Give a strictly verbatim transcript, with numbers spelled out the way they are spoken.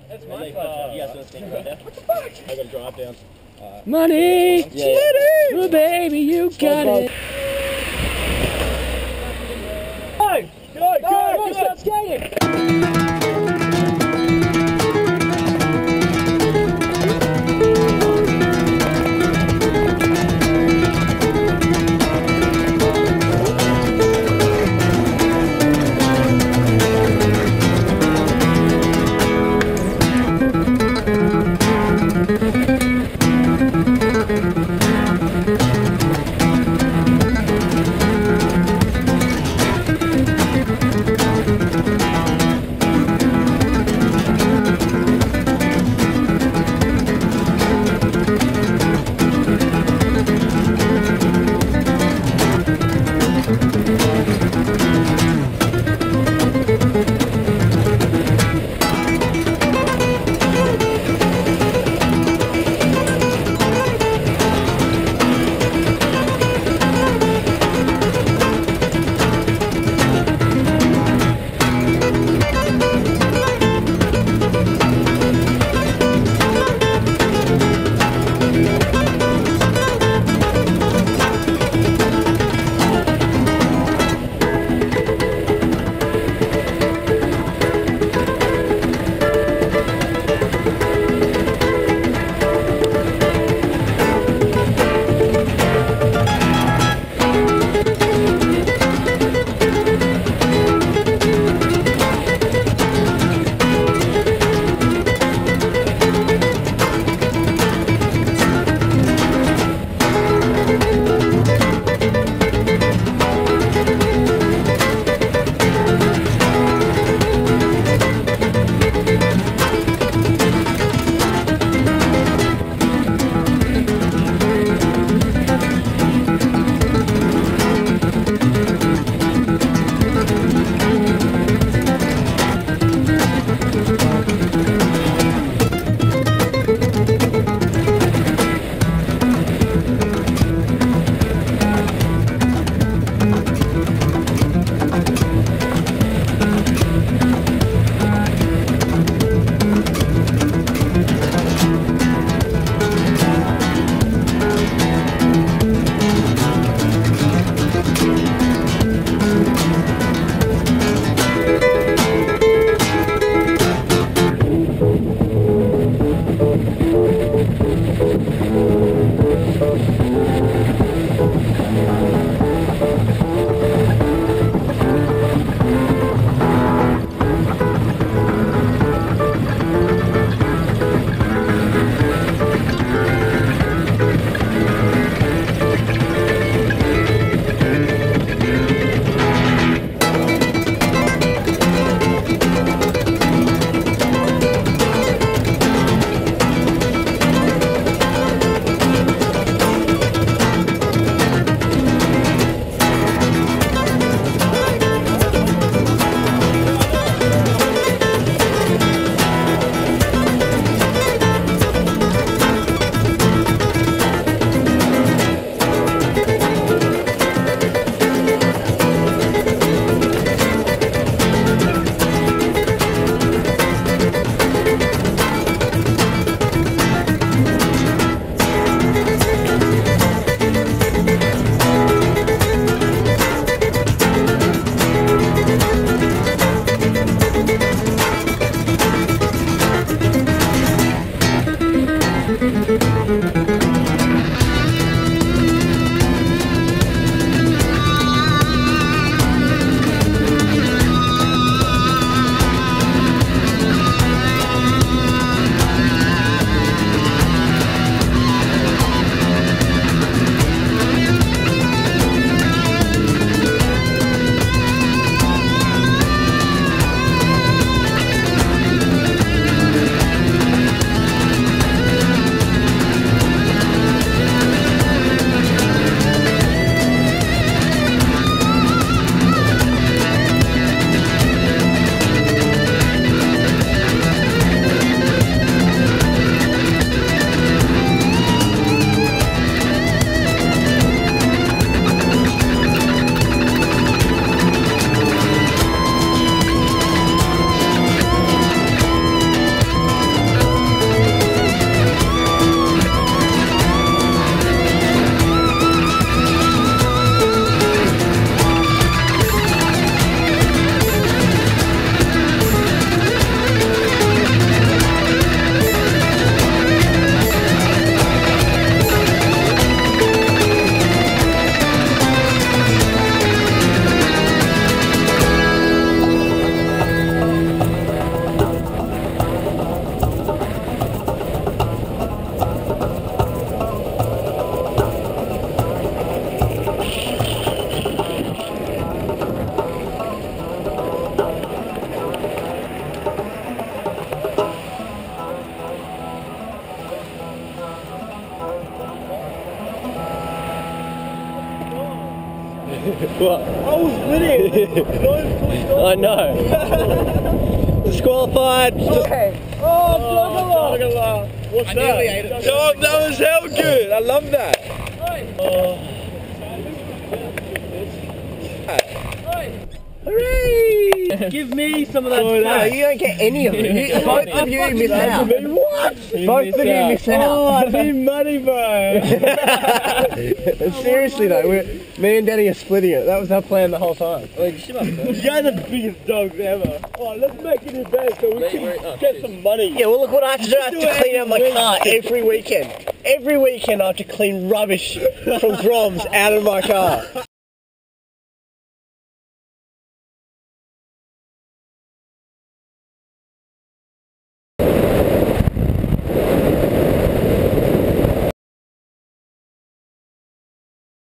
That's my pleasure. You guys don't think about that. What the fuck? I gotta drive down. Uh, Money! Yeah, yeah. Oh, baby, you got it! Go! Go! Go! Go! Stop skating! What? I was winning. I know. Disqualified. Okay. Oh, Juggalo. What's I that? nearly ate it. Oh, that was hell good. I love that. Oh. Hooray! Give me some of that. Oh, stuff. no, You don't get any of it. You, both of you miss out. What? Both of you miss out. Oh, I need money, bro. Seriously though, we're, me and Dani are splitting it. That was our plan the whole time. Like, you guys are the biggest dogs ever. Oh, let's make it in bed so we Wait, can wait, oh, get shit. some money. Yeah, well look what I have to do. I have to clean out my car every weekend. Every weekend I have to clean rubbish from Groms out of my car.